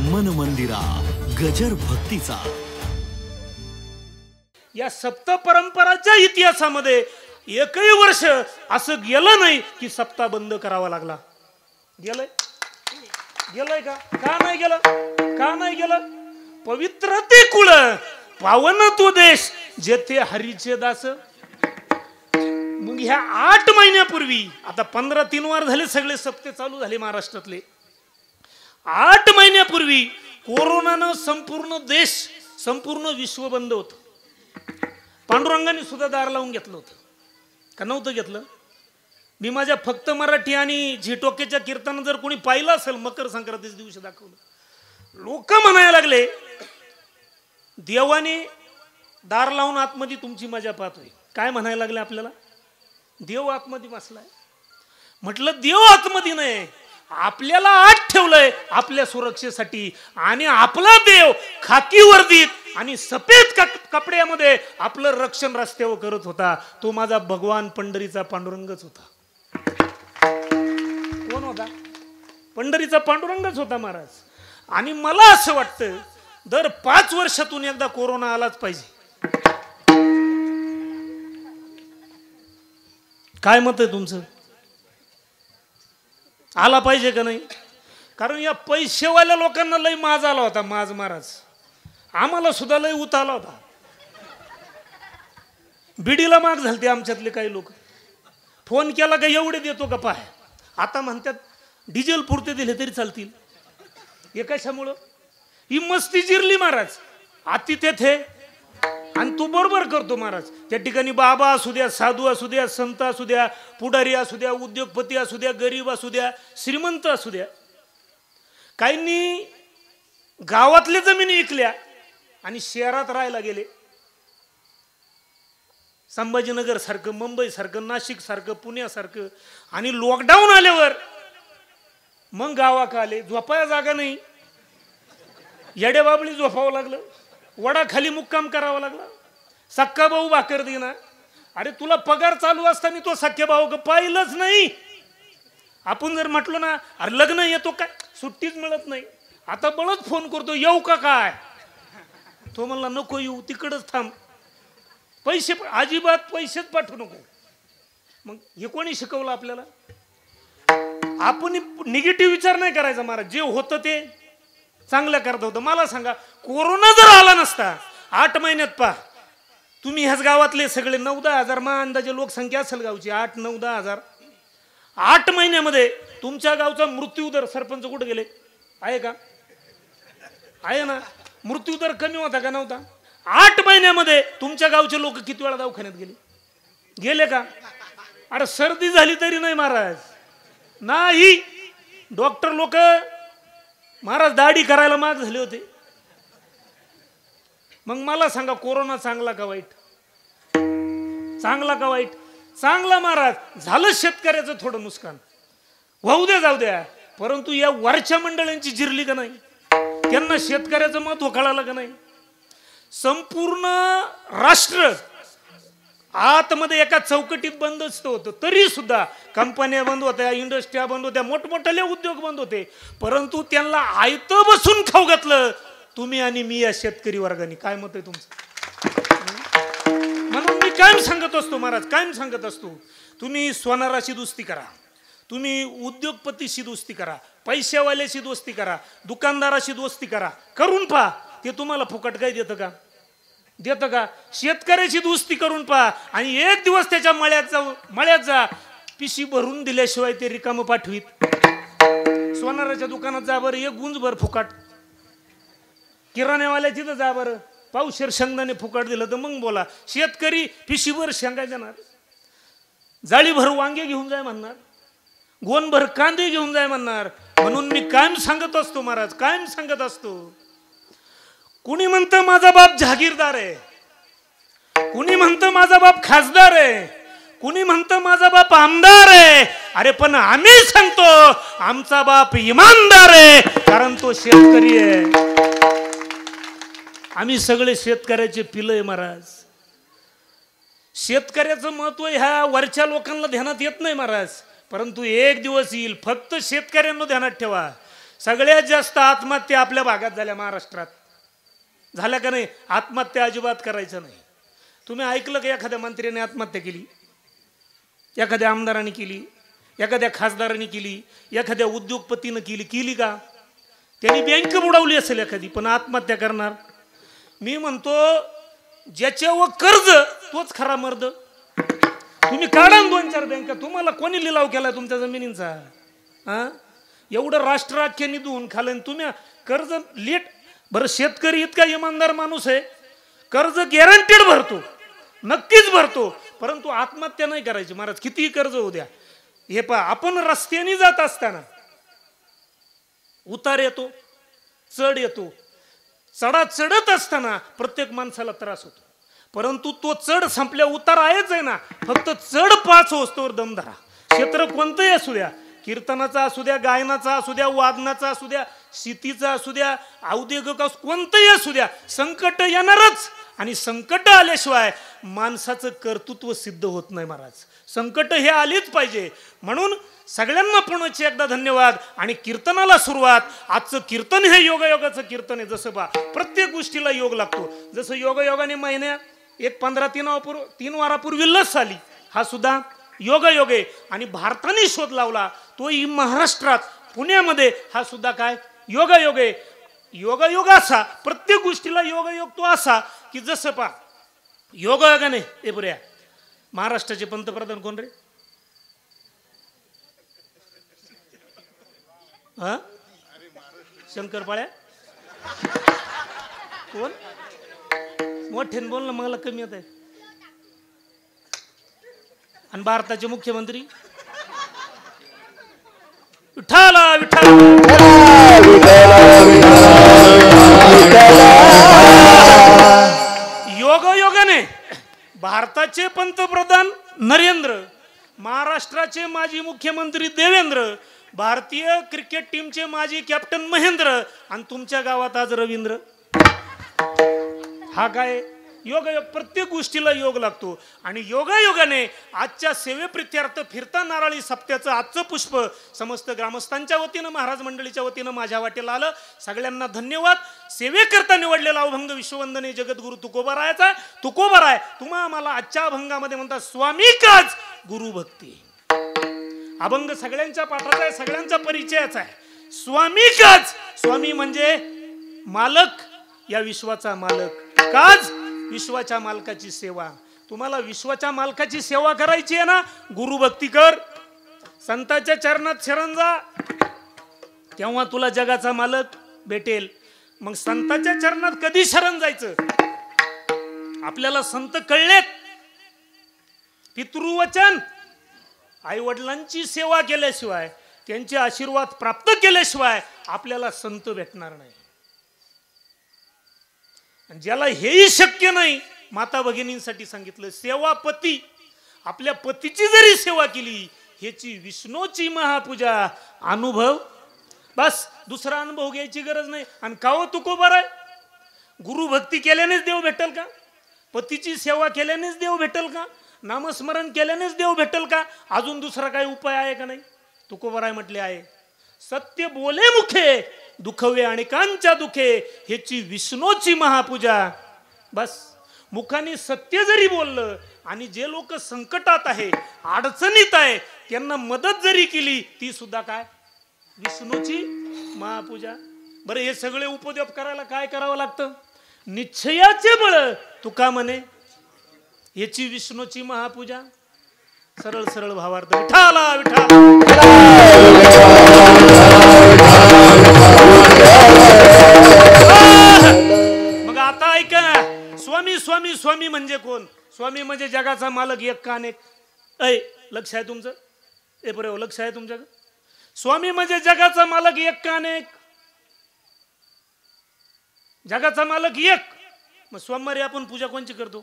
मन मंदिरा गजर भक्तीचा. या सप्त परंपराच्या इतिहासामध्ये एकही वर्ष असं गेलं नाही की सप्ताह बंद करावा लागला. गेलंय का? का नाही गेलं? का नाही गेलं? पवित्र ते कुळ, पावन तो देश, जेथे हरीचे दास. मग ह्या 8 महिन्यापूर्वी, आता 15 वार झाले, सगळे सप्ते चालू झाले महाराष्ट्रातले. 8 महिन्यापूर्वी कोरोनानं संपूर्ण देश, संपूर्ण विश्व बंद होत. पांडुरंगाने सुद्धा दार लावून घेतलं होतं का नव्हतं घेतलं? मी माझ्या फक्त मराठी आणि झिटोकेच्या कीर्तन जर कोणी पाहिलं असेल, मकर संक्रांतीच्या दिवशी दाखवलं, लोक म्हणायला लागले देवाने दार लावून आतमध्ये तुमची मजा पाहतोय. काय म्हणायला लागले आपल्याला? देव आतमध्ये बसलाय. म्हटलं देव आतमध्ये नाही, आपल्याला आत ठेवलंय आपल्या सुरक्षेसाठी. आणि आपला देव खाकी वर्दीत आणि सफेद कपड्यामध्ये आपलं रक्षण रस्त्यावर करत होता. तो माझा भगवान पंढरीचा पांडुरंगच होता. कोण होता? पंढरीचा पांडुरंगच होता महाराज. आणि मला असं वाटतं दर 5 वर्षातून एकदा कोरोना आलाच पाहिजे. काय मत आहे तुमचं? आला पाहिजे का नाही? कारण या पैसेवाल्या लोकांना लय माज आला होता. माज महाराज, आम्हाला सुद्धा लय उत आला होता. बिडीला माग झालते आमच्यातले काही लोक. फोन केला का एवढे देतो का पाय. आता म्हणतात डिझेल पुरते दिले तरी चालतील. हे कशामुळं? ही मस्ती जिरली महाराज. आती तेथे आणि तू बरोबर करतो महाराज. त्या ठिकाणी बाबा असू द्या, साधू असू द्या, संत असू द्या, पुढारी असू द्या, उद्योगपती असू द्या, गरीब असू द्या, श्रीमंत असू द्या, काहींनी गावातल्या जमिनी विकल्या आणि शहरात राहायला गेले. संभाजीनगर सारखं, मुंबई सारखं, नाशिक सारखं, पुण्यासारखं. आणि लॉकडाऊन आल्यावर मग गावाक आले. झोपाया जागा नाही, येड्याबाबळी झोपावं लागलं. वडाखाली मुक्काम करावा लागला. सख्खा भाऊ भाकर देना. अरे तुला पगार चालू असताना तो सख्या भाऊ पाहिलंच नाही. आपण जर म्हटलो ना अरे लग्न येतो काय, सुट्टीच मिळत नाही. आता बळच फोन करतो येऊ का काय. तो म्हणला नको येऊ, तिकडच थांब. पैसे अजिबात पैसेच पाठवू नको. मग हे कोणी शिकवलं आपल्याला? आपण निगेटिव्ह विचार नाही करायचा महाराज. जे होतं ते चांगलं करत होतं. मला सांगा, कोरोना जर आला नसता 8 महिन्यात, पहा तुम्ही ह्याच गावातले सगळे 9-10 हजार मा अंदाजे लोकसंख्या असेल गावची, 8-9-10 हजार. 8 महिन्यामध्ये तुमच्या गावचा मृत्यू दर, सरपंच कुठे गेले? आहे का? आहे ना. मृत्यू दर कमी होता का नव्हता? 8 महिन्यामध्ये तुमच्या गावचे लोक किती वेळा दवाखान्यात गेले का? अरे सर्दी झाली तरी नाही महाराज, नाही. डॉक्टर लोक महाराज दाढी करायला माग झाले होते. मग मला सांगा कोरोना चांगला का वाईट? चांगला का वाईट? चांगला महाराज. झालं शेतकऱ्याचं थोडं नुकसान, वाहू द्या जाऊ द्या. परंतु या वरच्या मंडळींची जिरली का नाही? त्यांना शेतकऱ्याचं महत्व कळालं का नाही? संपूर्ण राष्ट्र आतमध्ये एका चौकटीत बंदच होतं. तरी सुद्धा कंपन्या बंद होत्या, इंडस्ट्री बंद होत्या, मोठमोठे उद्योग बंद होते. परंतु त्यांना आयतं बसून खाऊ घातलं तुम्ही आणि मी या शेतकरी वर्गाने. काय मत आहे तुमचं? म्हणून मी कायम सांगत असतो महाराज, कायम सांगत असतो, तुम्ही सोनाराशी दोस्ती करा, तुम्ही उद्योगपतीशी दोस्ती करा, पैशावाल्याशी दोस्ती करा, दुकानदाराशी दोस्ती करा. करून पहा, ते तुम्हाला फुकट काय देतं का? देतं का? शेतकऱ्याची दोस्ती करून पहा आणि एक दिवस त्याच्या मळ्यात जा, पिशी भरून दिल्याशिवाय ते रिकामं पाठवीत. सोनाराच्या दुकानात जा बरं, एक गुंज भर फुकट. किराण्यावाल्या तिथं जा बरं, पावशेर शेंगदाणे फुकट दिलं तर मग बोला. शेतकरी पिशीभर शेंगा देणार, जाळीभर वांगे घेऊन जाय म्हणणार, गोणभर कांदे घेऊन जाय म्हणणार. म्हणून मी कायम सांगत असतो महाराज, कायम सांगत असतो, कुणी म्हणतं माझा बाप जहागीरदार आहे, कुणी म्हणतं माझा बाप खासदार आहे, कुणी म्हणतं माझा बाप आमदार आहे. अरे पण आम्ही सांगतो आमचा बाप इमानदार आहे, कारण तो शेतकरी आहे. आम्ही सगळे शेतकऱ्याचे पिलं आहे महाराज. शेतकऱ्याचं महत्व ह्या वरच्या लोकांना ध्यानात येत नाही महाराज. परंतु एक दिवस येईल, फक्त शेतकऱ्यांना ध्यानात ठेवा. सगळ्यात जास्त आत्महत्या आपल्या भागात झाल्या, महाराष्ट्रात झाल्या का नाही? आत्महत्या अजिबात करायचं नाही. तुम्ही ऐकलं का एखाद्या मंत्र्याने आत्महत्या केली, एखाद्या आमदाराने केली, एखाद्या खासदाराने केली, एखाद्या उद्योगपतीनं केली का? त्यांनी बँक बुडवली असेल एखादी, पण आत्महत्या करणार? मी म्हणतो ज्याच्यावर कर्ज तोच खरा मर्द. तुम्ही काढा 2-4 बँका, तुम्हाला कोणी लिलाव केलाय तुमच्या जमिनींचा? हा, एवढं राष्ट्र अख्ख्या निधून खाल्लं तुम्ही कर्ज लेट. बरं, शेतकरी इतका इमानदार माणूस आहे, कर्ज गॅरंटेड भरतो, नक्कीच भरतो, परंतु आत्महत्या नाही करायची महाराज, कितीही कर्ज होऊ द्या. हे पहा, आपण रस्त्याने जात असताना उतार येतो, चढ येतो, चढत असताना प्रत्येक माणसाला त्रास होतो, परंतु तो चढ संपल्या उतार आहेच आहे ना, फक्त चढ 5 होस्तोवर दम धरा. क्षेत्र कोणतंही असू द्या, कीर्तनाचा असू द्या, गायनाचा असू द्या, वादनाचा असू द्या, शेतीचा असू द्या, औद्योगिक कोणतंही असू द्या, संकट येणारच. आणि संकट आल्याशिवाय माणसाचं कर्तृत्व सिद्ध होत नाही महाराज. संकट हे आलीच पाहिजे. म्हणून सगळ्यांना पुन्हा एकदा धन्यवाद. आणि कीर्तनाला सुरुवात. आजचं कीर्तन हे योगायोगाचं कीर्तन आहे. जसं पहा, प्रत्येक गोष्टीला योग लागतो. जसं योगायोगाने महिन्यात 15-3 वारापूर्वी लस आली, हा सुद्धा योगायोग आहे. आणि भारताने शोध लावला तोही महाराष्ट्रात पुण्यामध्ये, हा सुद्धा काय योगायोग आहे. योगायोग असा, प्रत्येक गोष्टीला योगायोग तो असा की जसं पहा, योगायोगाने हे बऱ्या महाराष्ट्राचे पंतप्रधान कोण रे? हा, शंकरपाळ्या कोण? मोठ्याने बोल ना, मला कमी येत आहे. आणि भारताचे मुख्यमंत्री विठ्ठला योगायोगाने भारताचे पंतप्रधान नरेंद्र, महाराष्ट्राचे माजी मुख्यमंत्री देवेंद्र, भारतीय क्रिकेट टीमचे माजी कॅप्टन महेंद्र, आणि तुमच्या गावात आज रवींद्र. हा काय योगायोग? प्रत्येक गोष्टीला योग लागतो. आणि योगायोगाने आजच्या सेवेप्रित्यर्थ फिरता नारळी सप्त्याचं आजचं पुष्प समस्त ग्रामस्थांच्या वतीनं, महाराज मंडळीच्या वतीनं माझ्या वाटेला आलं. सगळ्यांना धन्यवाद. सेवेकरता निवडलेला अभंग विश्ववंदनीय जगद्गुरु तुकोबारायाचा. तुकोबाराय तुम्हा आम्हाला आजच्या अभंगामध्ये म्हणतात स्वामी काच गुरु भक्ती. अभंग सगळ्यांच्या पाठाचा आहे, सगळ्यांचा परिचयाचा आहे. स्वामी काच, स्वामी म्हणजे मालक, या विश्वाचा मालक. काच विश्वाच्या मालकाची सेवा. तुम्हाला विश्वाच्या मालकाची सेवा करायची आहे ना, गुरुभक्ती कर, संतांच्या चरणात शरण जा, तेव्हा तुला जगाचा मालक भेटेल. मग संतांच्या चरणात कधी शरण जायचं? आपल्याला संत कळलेत. पितृवचन, आई वडिलांची सेवा केल्याशिवाय, त्यांचे आशीर्वाद प्राप्त केल्याशिवाय आपल्याला संत भेटणार नाही. ज्याला हेही शक्य नाही, माता भगिनींसाठी सांगितलं सेवापती. आपल्या पतीची जरी सेवा केली, ह्याची विष्णूची महापूजा. अनुभव, बस दुसरा अनुभव घ्यायची गरज नाही. आणि का हो तुकोबाराय, गुरुभक्ती केल्यानेच देव भेटेल का? पतीची सेवा केल्यानेच देव भेटेल का? नामस्मरण केल्यानेच देव भेटेल का? अजून दुसरा काही उपाय आहे का नाही? तुकोबाराय म्हटले आहे, सत्य बोले मुखे दुखवे अनेकांच्या दुखे, ह्याची विष्णूची महापूजा. बस मुखाने सत्य जरी बोललं आणि जे लोक संकटात आहे, अडचणीत आहे, त्यांना मदत जरी केली, ती सुद्धा काय विष्णूची महापूजा. बरं, हे सगळे उपद्व्याप करायला काय करावं लागतं? निश्चयाचे बळ तुका म्हणे, याची विष्णूची महापूजा. सरळ सरळ भावार्थ विठाला विठाला. मग आता ऐका, स्वामी स्वामी स्वामी म्हणजे कोण? स्वामी म्हणजे जगाचा मालक एक का अनेक? लक्ष आहे तुमचं? ए बरोबर, लक्ष आहे तुमच्याकडे? स्वामी म्हणजे जगाचा मालक एक का अनेक? जगाचा मालक एक. मग सोमवारी आपण पूजा कोणची करतो?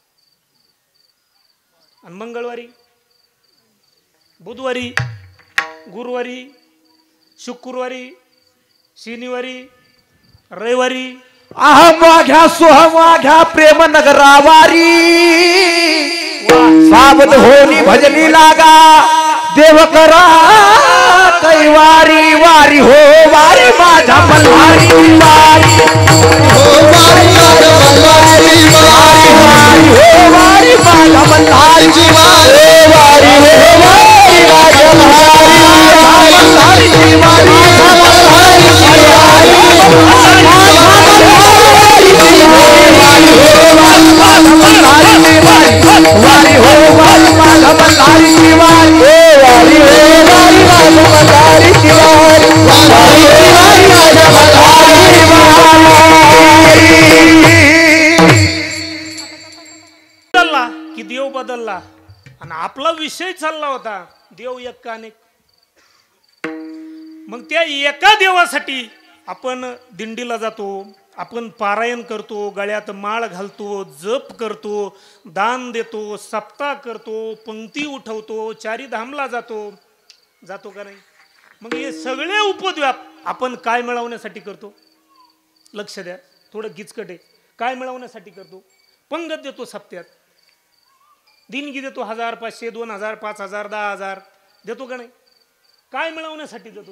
आणि मंगळवारी, बुधवारी, गुरुवारी, शुक्रवारी, शनिवारी, रविवारी. अहमाघ्या सुहमाघ्या प्रेम नगरावारी, सावध होनी भजनी लागा, देव करा कैवारी वारी हो वारी माझा मल्हारी वारी हो वारी माझा मल्हारी वारी वारी हो वारी माझा मल्हारी वारी वारी हो वारी माझा मल्हारी वारी की देव बदलला आणि आपला विषय चालला होता देव एक का अनेक. मग त्या एका देवासाठी आपण दिंडीला जातो, आपण पारायण करतो, गळ्यात माळ घालतो, जप करतो, दान देतो, सप्ताह करतो, पंक्ती उठवतो, चारीधामला जातो का नाही. मग हे सगळे उपद्व्याप आपण काय मिळवण्यासाठी करतो? लक्ष द्या, थोडं गिचकट आहे. काय मिळवण्यासाठी करतो? पंगत देतो सप्त्यात, देणगी देतो 1000, 500, 2000, 5000, 10000 देतो का नाही? काय मिळवण्यासाठी देतो?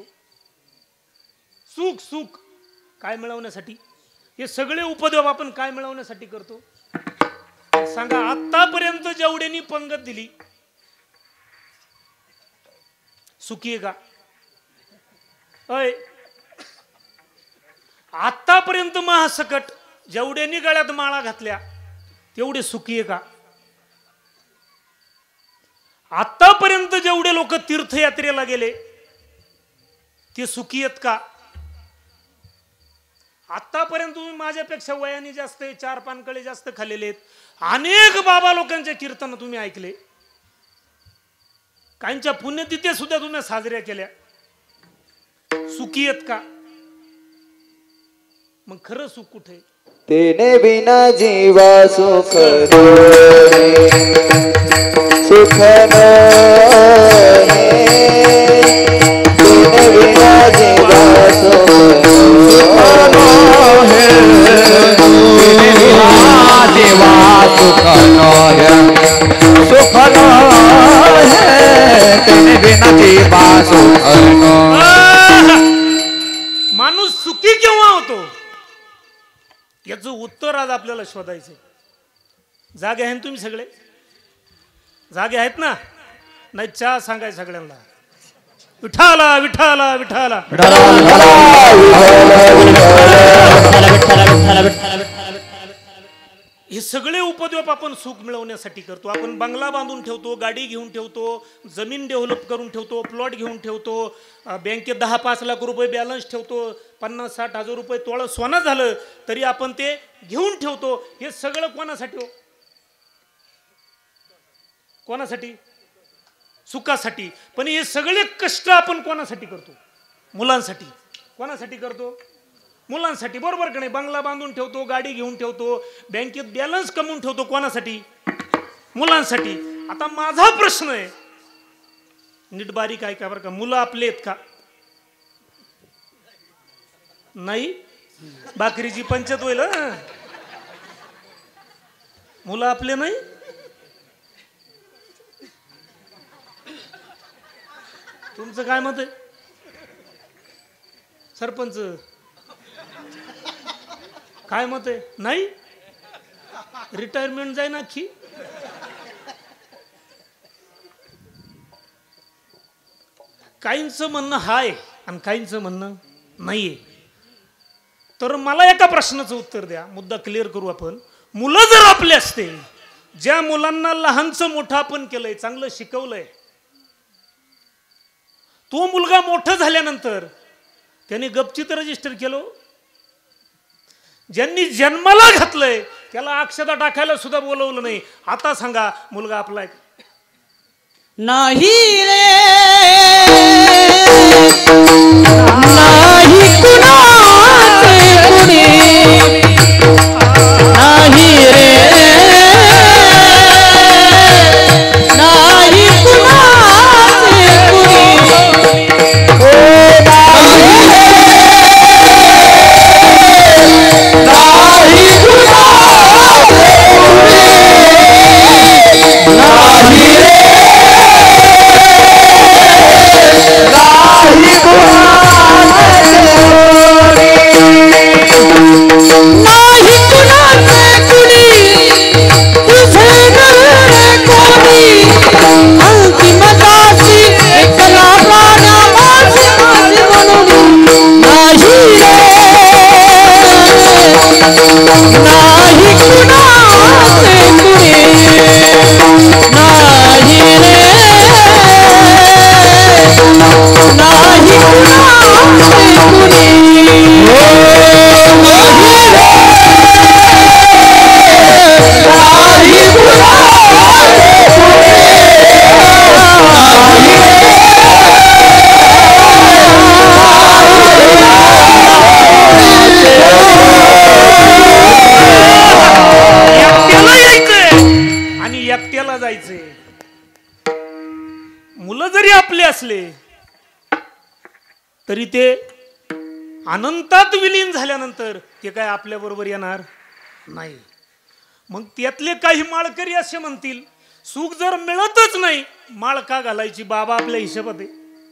सुख काय मिळवण्यासाठी? हे सगळे उपद्व्याप आपण काय मिळवण्यासाठी करतो? सांगा. आतापर्यंत जेवढ्यांनी पंगत दिली सुखी आहे का? अय, आतापर्यंत महासकट जेवढ्यांनी गळ्यात माळा घातल्या तेवढे सुखी आहे का? आतापर्यंत जेवढे लोक तीर्थयात्रेला गेले ते सुखी आहेत का? आतापर्यंत तुम्ही माझ्यापेक्षा वयाने जास्त, 4 पानकळे जास्त खाल्लेले आहेत. अनेक बाबा लोकांचे कीर्तन तुम्ही ऐकले, काहींच्या पुण्यतिथ्या सुद्धा तुम्ही साजऱ्या केल्या. सुखी आहेत का? मग खरं सुख कुठे? तेने बिना जीवा सुख सुख तेने बिना जीवा सुख देवा सुख सुख तेने बिना जीवा सुख. माणूस सुखी केव्हा होतो याचं उत्तर आज आपल्याला शोधायचंय. जागे आहेत तुम्ही सगळे? जागे आहेत ना? नाही चहा सांगाय सगळ्यांना. विठाला विठाला विठाला. हे सगळे उपद्व्याप आपण सुख मिळवण्यासाठी करतो. आपण बंगला बांधून ठेवतो, गाडी घेऊन ठेवतो, जमीन डेव्हलप करून ठेवतो, प्लॉट घेऊन ठेवतो, बँकेत 10-5 लाख रुपये बॅलन्स ठेवतो, 50-60 हजार रुपये तोळा सोनं झालं तरी आपण ते घेऊन ठेवतो. हे सगळं कोणासाठी हो? कोणासाठी? सुखासाठी. पण हे सगळे कष्ट आपण कोणासाठी करतो? मुलांसाठी. कोणासाठी करतो? मुलांसाठी. बरोबर का नाही? बंगला बांधून ठेवतो, गाडी घेऊन ठेवतो, बँकेत बॅलन्स कमवून ठेवतो. कोणासाठी? मुलांसाठी. आता माझा प्रश्न आहे, नीट बारीक आहे का बरं का, मुलं आपले आहेत का? नाही. बाकरीची पंचायत होईल. मुलं आपले नाही. तुमचं काय मत आहे सरपंच? काय मत आहे? नाही. रिटायरमेंट जाय ना अख्खी. काहींचं म्हणणं हाय आणि काहींचं म्हणणं नाहीये. तर मला एका प्रश्नाचं उत्तर द्या, मुद्दा क्लिअर करू आपण. मुलं जर आपले असते, ज्या मुलांना लहानचं मोठं आपण केलंय, चांगलं शिकवलंय, तो मुलगा मोठं झाल्यानंतर त्याने गपचित रजिस्टर केलं. ज्यांनी जन्माला घातलंय त्याला अक्षता टाकायला सुद्धा बोलवलं नाही. आता सांगा, मुलगा आपला आहे नाही रे? नाही कुणाचे कुणी नाही रे, नाही कुणाचे कुणी. ओ नाही कुणाचे कुणी नाही रे. असले तरी ते अनंतात विलीन झाल्यानंतर ते काय आपल्या बरोबर येणार नाही. मग त्यातले काही माळकरी असे म्हणतील सुख जर मिळतच नाही माळ का घालायची, बाबा आपल्या हिशोबात आहे.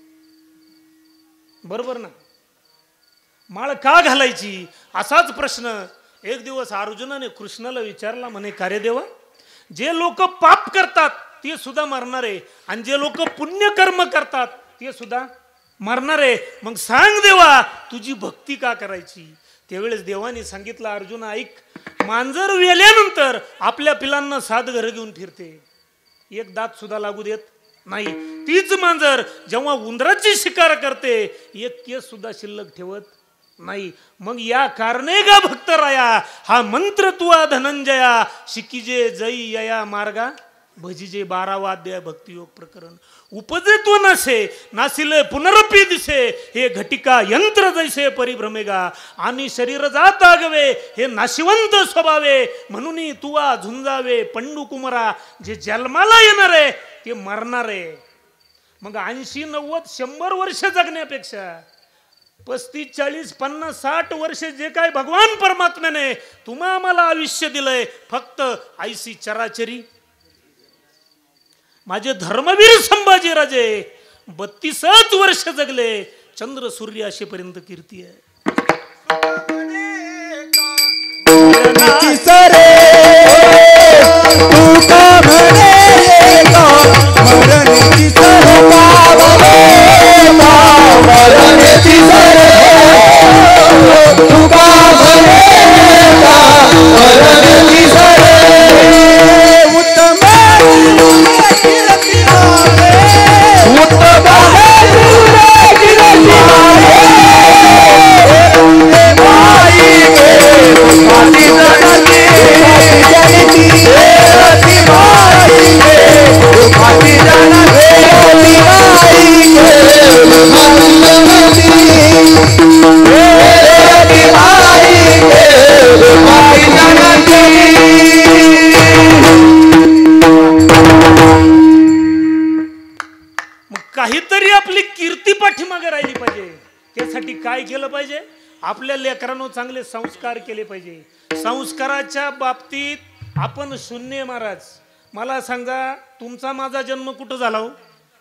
बरोबर ना, माळ का घालायची असाच प्रश्न एक दिवस अर्जुनाने कृष्णाला विचारला. म्हणे का रे देवा, जे लोक पाप करतात ते सुद्धा मरणार आहे आणि जे लोक पुण्यकर्म करतात ते सुद्धा मरणार आहे. मग सांग देवा तुझी भक्ती का करायची. त्यावेळेस देवाने सांगितलं अर्जुना ऐक, मांजर वेल्यानंतर आपल्या पिलांना 7 घरं घेऊन फिरते, एक दात सुद्धा लागू देत नाही. तीच मांजर जेव्हा उंदराची शिकार करते एक केस सुद्धा शिल्लक ठेवत नाही. मग या कारणे गा भक्त राया हा मंत्र तुआ धनंजया शिकीजे जई यया मार्गा भजीजे 12 अध्याय भक्तियोग प्रकरण. उपजे तो नसे नासिले पुनरपी दिसे हे घटिका यंत्र जैसे परिभ्रमेगा आणि शरीर जात आगवे हे नाशिवंत स्वभावे म्हणून तुआ झुंजावे पंडू कुमारा. जे जन्माला येणार आहे ते मरणार आहे. मग 80, 90, 100 वर्ष जगण्यापेक्षा 35, 40, 50, 60 वर्ष जे काय भगवान परमात्म्याने तुम्हा आम्हाला आयुष्य दिलंय फक्त ऐसी चराचरी. माझे धर्मवीर संभाजी राजे 32 वर्ष जगले, चंद्र सूर्य असेपर्यंत कीर्ती आहे. काहीतरी आपली कीर्ती पाठीमागे राहिली पाहिजे. त्यासाठी काय केलं पाहिजे, आपल्या लेकरांना चांगले संस्कार केले पाहिजे. संस्काराच्या बाबतीत आपण शून्य. महाराज मला सांगा तुमचा माझा जन्म कुठं झाला हो?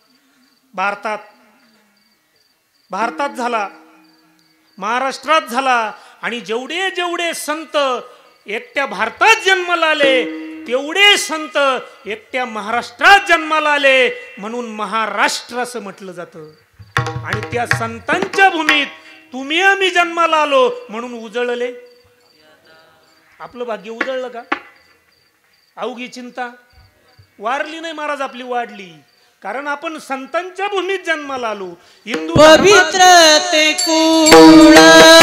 भारतात झाला, महाराष्ट्रात झाला. आणि जेवढे जेवढे संत एकट्या भारतात जन्माला आले तेवढे संत एकट्या महाराष्ट्रात जन्माला आले म्हणून महाराष्ट्र असं म्हटलं जातं. आणि त्या संतांच्या भूमीत तुम्ही आम्ही जन्माला आलो म्हणून उजळले. आपलं भाग्य उजळलं का? अवघी चिंता वारली नाही महाराज, आपली वाढली. कारण आपण संतांच्या भूमीत जन्माला आलो. हिंदू पवित्र ते कुळ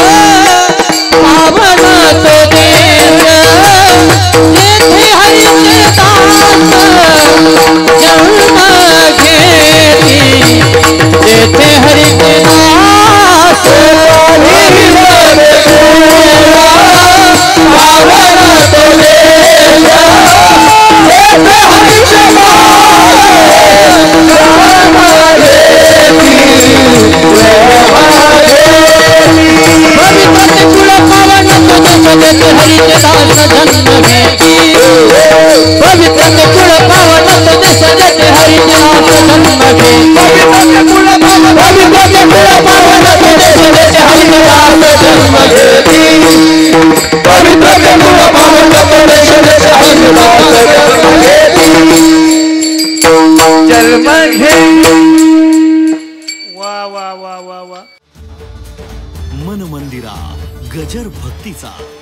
पावन तो देश जेथे हरीचे दास जन्म घेती जेथे हरीचे दास पावन तो देश जेथे हरीचे मन मंदिरा गजर भक्तीचा